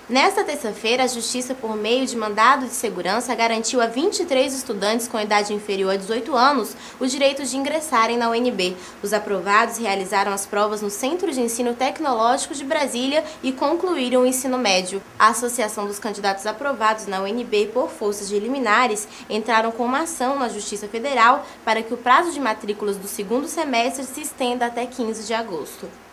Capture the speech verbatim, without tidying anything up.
Nesta terça-feira, a Justiça, por meio de mandado de segurança, garantiu a vinte e três estudantes com idade inferior a dezoito anos o direito de ingressarem na U N B. Os aprovados realizaram as provas no Centro de Ensino Tecnológico de Brasília e concluíram o ensino médio. A Associação dos Candidatos Aprovados na U N B por forças de liminares entraram com uma ação na Justiça Federal para que o prazo de matrículas do segundo semestre se estenda até quinze de agosto.